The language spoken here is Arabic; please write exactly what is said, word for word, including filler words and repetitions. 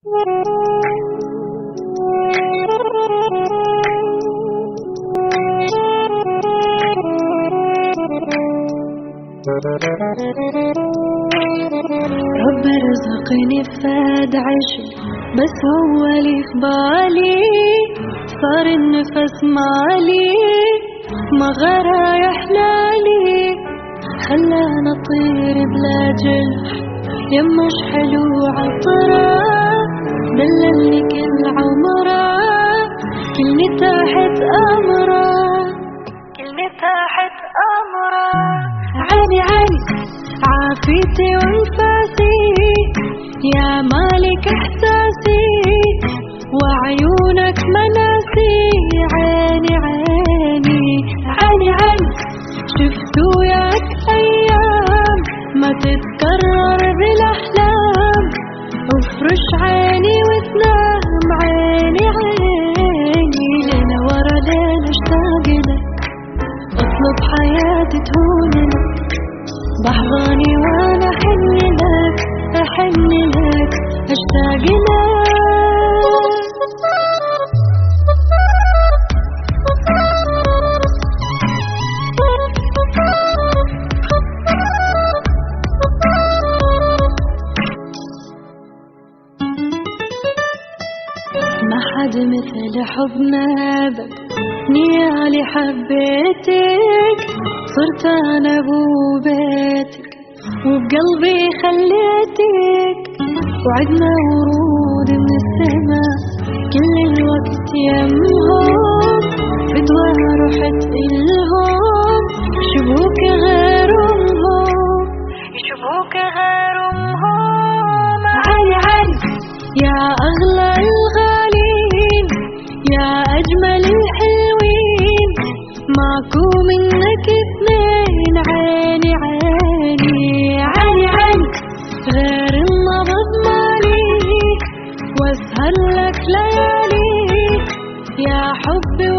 رب رزقني فاد عشق بس هو اللي في بالي، صار النفس مالي ما غرا يحلالي، خلانا طير بلا جرح يمش حلو عطرة، دللني كل عمره كلني تحت أمره، كلني تحت أمره. عالي عالي عافيتي وانفاسي يا مالك احساسي، وعيونك مناسي عيني عيني. عالي عالي شفت وياك ايام ما تتكرر بالاحلام، افرش عيني وتنام عيني عيني. ليلة ورا ليلة اشتاق لك، اطلب حياتي تهون لك، بحضاني وانا احن لك احن لك اشتاق لك. ما حد مثل حبنا ابد، نيالي حبيتك صرت انا ابو بيتك، وبقلبي خليتك، وعدنا ورود من السماء كل الوقت يمهم، بدوى رحت إلهم يشبهوك غيرهم، يشبهوك غيرهم. عالي عالي يا أغلى الغالين يا أجمل الحلوين، ماكو منك اثنين عيني عيني. عالي عالي غير النبض مالي، واسهر لك ليالي يا حبي